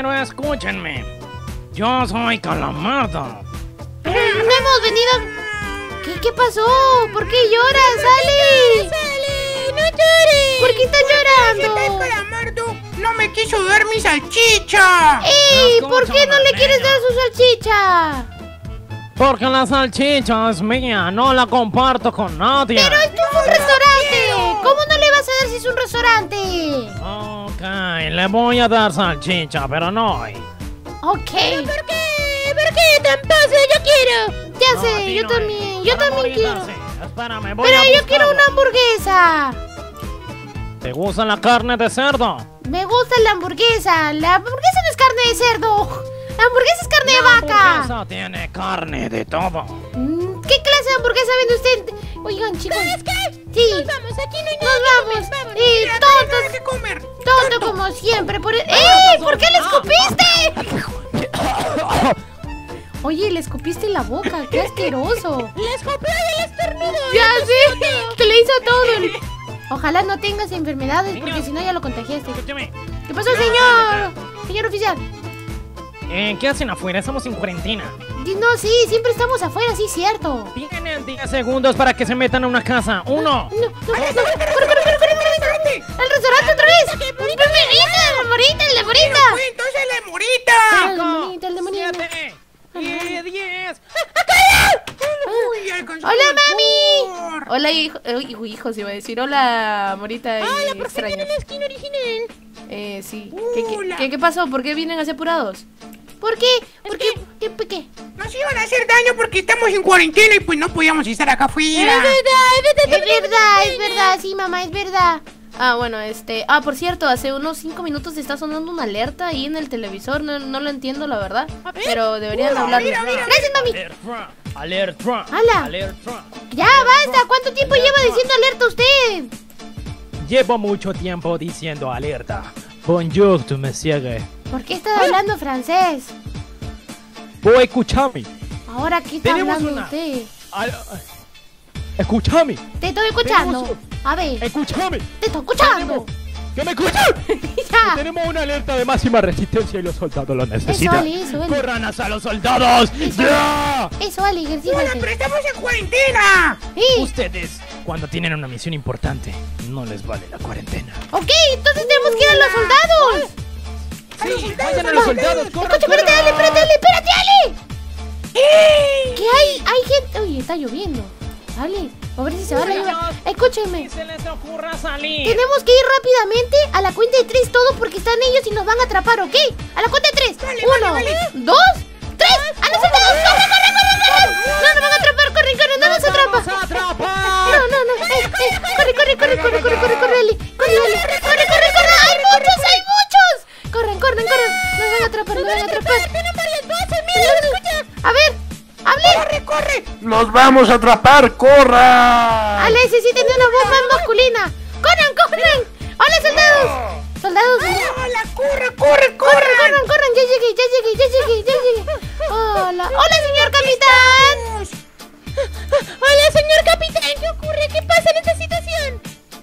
Pero escúchenme. Yo soy Calamardo. No hemos venido... ¿Qué pasó? ¿Por qué lloras, Ale? ¡Sale! ¡No llores! ¿Por qué estás llorando? El Calamardo no me quiso dar mi salchicha. ¡Ey! ¿Por qué no le quieres dar su salchicha? Porque la salchicha es mía, no la comparto con nadie. Pero esto es un restaurante. ¿Cómo no le vas a dar si es un restaurante? Ok, le voy a dar salchicha, pero no hoy. Ok. ¿Por qué? ¿Por qué, tramposo? Yo quiero. Ya sé, yo también quiero. Espérame, voy Pero a yo buscarlo. quiero una hamburguesa. ¿Te gusta la carne de cerdo? Me gusta la hamburguesa. La hamburguesa no es carne de cerdo. La hamburguesa es carne de vaca. La hamburguesa tiene carne de todo. ¿Qué clase de hamburguesa vende usted? Oigan, chicos. ¿Sabes qué? Sí. Nos vamos, aquí no hay Nos nada vamos. que comer, vamos. Y Mira, no hay nada todos. que comer. Todo como siempre. ¡Ey! ¿Por qué le escupiste? Oye, le escupiste en la boca. ¡Qué asqueroso! Le escopió y el estornudo. ¡Ya sé! ¡Te le hizo todo! Ojalá no tengas enfermedades, porque si no ya lo contagiaste. Escúchame. ¿Qué pasó, señor? Señor oficial. ¿Qué hacen afuera? Estamos en cuarentena. No, sí, siempre estamos afuera, sí, cierto. Tienen 10 segundos para que se metan a una casa. 1. No, corre. ¡Al restaurante otra vez! ¡La morita! Entonces la morita. El demonito. 7 y 10. Uy, alcanzó ¡Hola, el mami! amor. Hola, hijos, iba a decir. Hola, morita y La porteña en extraños. la esquina original. Sí. Hola. ¿Qué pasó? ¿Por qué vienen así apurados? ¿Por qué? ¿Por qué? ¿Qué? Nos iban a hacer daño porque estamos en cuarentena y pues no podíamos estar acá afuera. Es verdad, sí, mamá, es verdad. Bueno, por cierto, hace unos 5 minutos está sonando una alerta ahí en el televisor. No lo entiendo, la verdad. Pero deberían hablarlo. mira. Gracias, mami. Alerta. ¡Hala! Alerta. Ya, basta. ¿Cuánto tiempo lleva diciendo alerta usted? Llevo mucho tiempo diciendo alerta. Bonjour, tu monsieur. ¿Por qué está hablando francés? Pues escúchame. Ahora, ¿qué está Tenemos hablando una- usted? Escúchame. Te estoy escuchando. Tenemos- A ver, Escúchame. te estoy escuchando. ¿Que me escuchan? Ya. Tenemos una alerta de máxima resistencia y los soldados lo necesitan. Eso, Ale. ¡Corran hacia los soldados! ¡Ya! Eso, Ale, Hola, ejercítate. pero estamos en cuarentena. Sí. Ustedes, cuando tienen una misión importante, no les vale la cuarentena. Ok, entonces tenemos que ir a los soldados. Sí, vayan a los soldados, corran, Escucha, espérate, Ale, espérate, Ale. ¿Qué hay? Hay gente. Oye, está lloviendo. Ale, a ver si se va la lluvia. Escúchenme. Ni se les ocurra salir. Tenemos que ir rápidamente a la cuenta de 3 todo porque están ellos y nos van a atrapar, ¿ok? A la cuenta de 3. Vale, 1, vale. 2, 3. ¡A los soldados! ¡Corre! ¡No nos van a atrapar! ¡Corre! ¡No nos atrapa! ¡Vamos a atrapar! No. Corre, Ale. Corre. ¡Hay muchos! Corran. Nos van a atrapar. A ver, hable. ¡Corre! ¡Los vamos a atrapar! ¡Corran! Ale, sí tiene una voz más masculina. ¡Corran! ¡Hola, soldados! ¡Soldados! ¡Hola, corre! ¡Corran! ¡Ya llegué! ¡Hola, señor capitán! ¡Hola, señor capitán! ¿Qué ocurre? ¿Qué pasa en esta situación?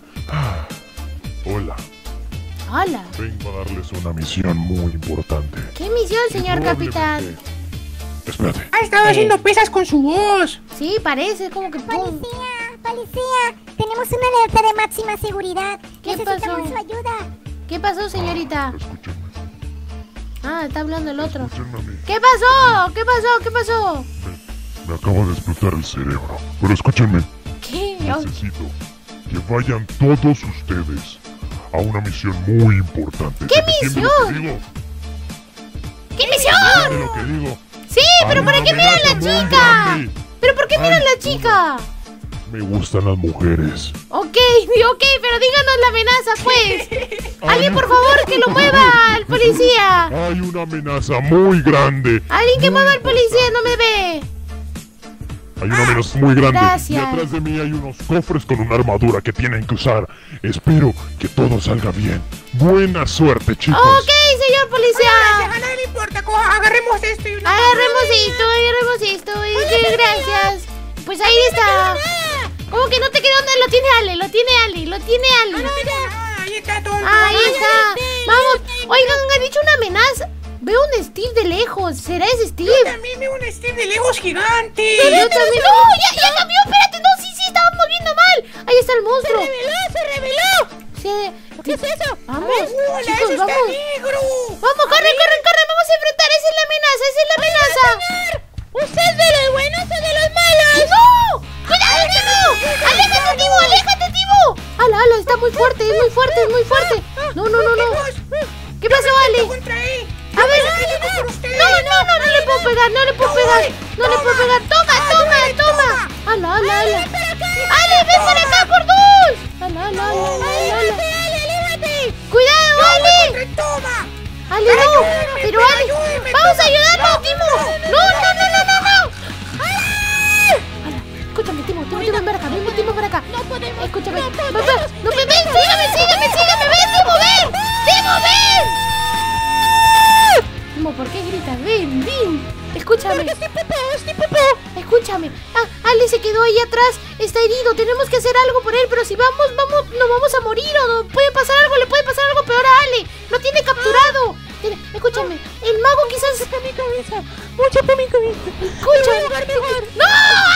Hola, ¡Hola! vengo a darles una misión muy importante. ¿Qué misión, señor capitán? Espérate. Ha estado haciendo pesas con su voz. Sí, parece como que pum. Policía, tenemos una alerta de máxima seguridad. ¿Qué Necesitamos pasó? su ayuda. ¿Qué pasó, señorita? Escúchenme, Está hablando el otro. escúchenme a mí. ¿Qué pasó? Me acabo de explotar el cerebro. Pero escúchenme, ¿Qué? necesito que vayan todos ustedes a una misión muy importante. ¿Qué ¿Entienden misión? ¿Qué misión? lo que digo? Sí, pero Hay ¿para una qué miran a la amenaza muy chica? grande. ¿Pero por qué miran a Hay la chica? Me gustan las mujeres. Ok, pero díganos la amenaza, pues. Alguien, por favor, que lo mueva al policía. Hay una amenaza muy grande. Alguien que mueva al policía, no me ve. Hay una amenaza muy grande. Gracias. Y atrás de mí hay unos cofres con una armadura que tienen que usar. Espero que todo salga bien. Buena suerte, chicos. Ok, señor policía. A nadie le importa. Agarremos esto y Agarremos esto. Gracias. Pues ahí está. ¿Cómo que no te queda? ¿Dónde lo tiene Ale? Lo tiene Ale. Ahí está todo. Ahí está. Vamos. Oigan, han dicho una amenaza. Veo un Steve de lejos. ¿Será ese Steve? Yo también veo un Steve de Legos gigante. Yo también. ¡No! ¡Ya cambió! ¡Espérate! ¡No! Sí, estamos moviendo mal. Ahí está el monstruo. ¡Se reveló! Sí, ¿Qué es eso? Vamos, ¡Hola, chicos, eso está vamos. negro! Vamos, corre. Vamos a enfrentar. Esa es la amenaza. ¿Usted es de los buenos o de los malos? ¡No! ¡Cuidado, Timo! ¡Aléjate, Timo! ¡Ala! Está muy fuerte, es muy fuerte. No. ¿Qué pasó, Ale? Contra él. A ver. No le puedo pegar. Toma. ¡Ala! ¡Ale, ven para acá por dos! ¡Ala! ¡Cuidado, Ale! ¡Toma! Ale, no. Pero Ale, vamos a ayudarlo, Timo. No. Escúchame, Timo, ven para acá. No podemos. Escúchame. No Ven, podemos. sígame. ¡Ven, Timo, ven! Timo, ¿por qué gritas? Ven. Escúchame. Estoy popó. Escúchame. Ale se quedó ahí atrás. Está herido. Tenemos que hacer algo por él. Pero si vamos, nos vamos a morir. O no puede pasar algo. Le puede pasar algo peor a Ale. Lo tiene capturado. Escúchame. El mago quizás está en mi cabeza. Mucho por mi cabeza. Escúchame. ¡No!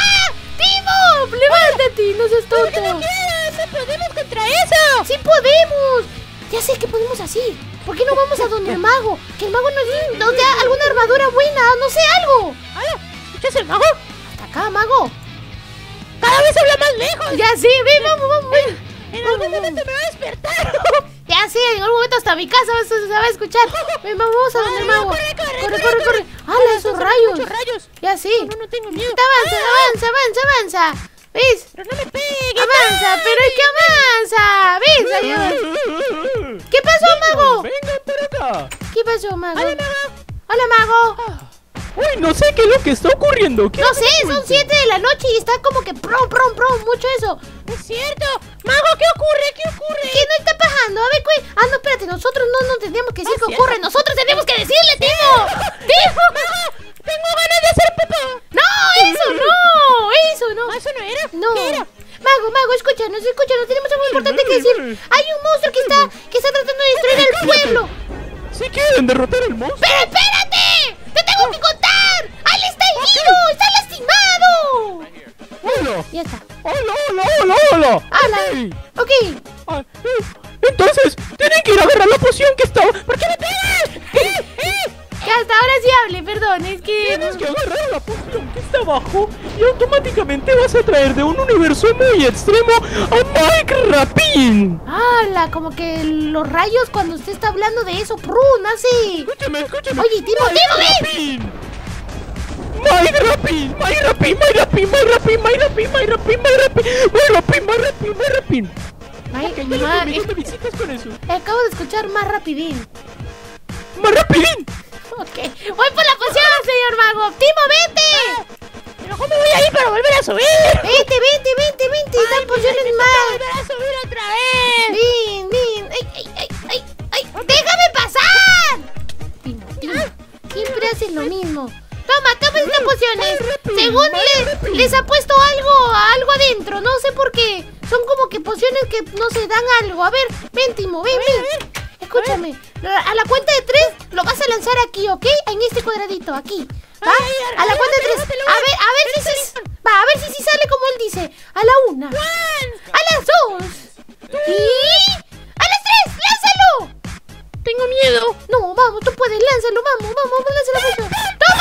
¡Timo! ¡Levántate! No seas tonto. ¡No podemos contra eso! ¡Sí podemos! Ya sé qué podemos hacer. ¿Por qué no vamos a donde el mago? Que el mago nos dé alguna armadura buena. No sé, algo. ¿Qué es el mago? Hasta acá, mago. Cada vez habla más lejos. Ya sé, ven, vamos. En algún momento me va a despertar. Ya sé, en algún momento hasta mi casa se va a escuchar. Ven, vamos a donde el mago. Corre. ¡Hala, esos rayos! Muchos rayos. Ya sé. No tengo miedo. Avanza. ¿Ves? Pero no me pegue. Avanza, pero es que avanza. ¿Ves? Ayuda. ¿Qué pasó, mago? Vengan para acá. ¿Qué pasó, mago? Hola, mago. Uy, no sé qué es lo que está ocurriendo. No sé, son 7 de la noche y está como que prom, mucho eso. Es cierto. Mago, ¿qué ocurre? ¿Qué no está pasando? A ver, no, espérate, nosotros no tendríamos que decir qué ocurre. Nosotros tenemos que decirle, Timo. Tengo ganas de hacer popó. No, eso no. ¿Eso no era? No. ¿Qué era? Mago, escúchanos, tenemos algo importante que decir. Hay un monstruo que está tratando de destruir el pueblo. ¿Sí quieren derrotar al monstruo? ¡Pero espérate! ¡Te tengo que contar! ¡Ale está herido! ¡Está lastimado! ¡Hola! Ya está. ¡Hola! ¡Hala! Ok. Entonces, tienen que ir a agarrar la poción que está... ¿Por qué me pegas? Que hasta ahora sí hable, perdón, es que... Tienes que agarrar la poción que está abajo y automáticamente vas a traer de un universo muy extremo a Mike Rapin. ¡Hala! Como que los rayos cuando usted está hablando de eso, ¡prun! Hace... Escúchame. Oye, Timo, ven. Mike Rapin. ¿Dónde visitas con eso? Acabo de escuchar más rapidín. ¡Más rapidín! Ok, voy por la poción, señor mago. ¡Timo, vete! ¿Pero cómo voy a ir para volver a subir? Vete. Esa poción es más. ¡Volver a subir otra vez! Bien. ¡Ay! ¡Déjame pasar! Timo. Siempre haces lo mismo. Toma estas pociones. Según les ha puesto algo adentro. No sé por qué. Son como que pociones que no se dan algo. A ver, ven, Timo, ven. Escúchame, a la cuenta de 3 lo vas a lanzar aquí, ¿ok? En este cuadradito, aquí. ¿Va? A la cuenta de 3. A ver si sale como él dice. A la 1. A las 2. Y a las 3. ¡Lánzalo! Tengo miedo. No, vamos, tú puedes, lánzalo, vamos, lanza la poción. ¡Toma!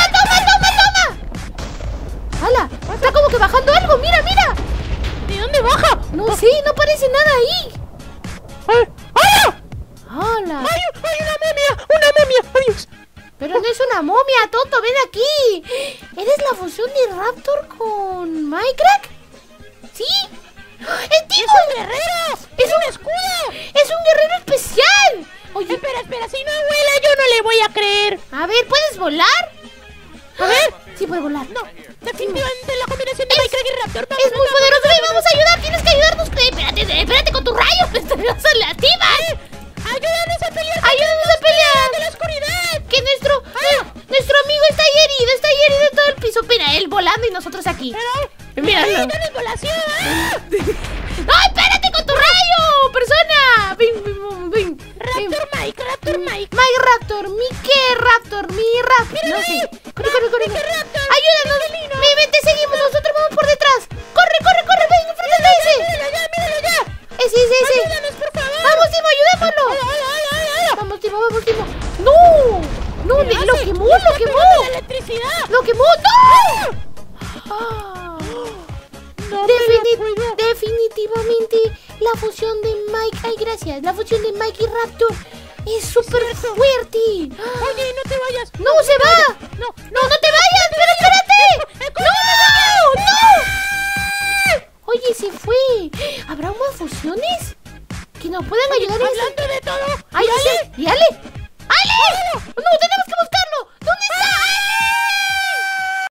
¡Hala! Está como que bajando algo, mira. ¿De dónde baja? No sé, no parece nada ahí. ¡Hola! ¡Hala! ¡Hay una momia! ¡Adiós! Pero no es una momia, tonto, ven aquí. ¿Eres la fusión de Raptor con Minecraft? ¿Sí? ¡Es Timo! ¡Es un guerrero! ¡Es un escudo! ¡Es un guerrero especial! Oye, Espera, si no vuela yo no le voy a creer. a ver, ¿puedes volar? A ver. Sí, puede volar. No, definitivamente la combinación de Minecraft y Raptor. Es muy poderoso, ven, vamos a ayudar, tienes que ayudarnos. Espérate con tus rayos, nos lastimas. ¡Ayúdanos a pelear! ¡De la oscuridad! Que nuestro amigo está herido en todo el piso. Mira, él volando y nosotros aquí. Míralo. ¡Ayúdanos volación! ¡No, espérate con tu rayo, persona! Ven. Raptor Mike. My Raptor, mi qué, Raptor? Mi Raptor. No sé. Corre. Ayúdanos. Ven, te seguimos. Nosotros vamos por detrás. Corre. Ven, enfréntate a ese. Míralo ya. Ese. Ayúdanos, por favor. Vamos, Timo, ayudémoslo. Vamos, Timo. No, lo quemó. ¡La electricidad! ¡Lo quemó! ¡No! Definitivamente la fusión de Mike... Ay, gracias. La fusión de Mike y Raptor es súper fuerte. Oye, no te vayas. ¡No, se va! ¡No te vayas! ¡Pero espérate! ¡No! Oye, se fue. ¿Habrá más fusiones? ¿Que nos puedan ayudar en Hablando de todo. ¡Ay, sí! ¡Y Ale! ¡Ale! ¡No,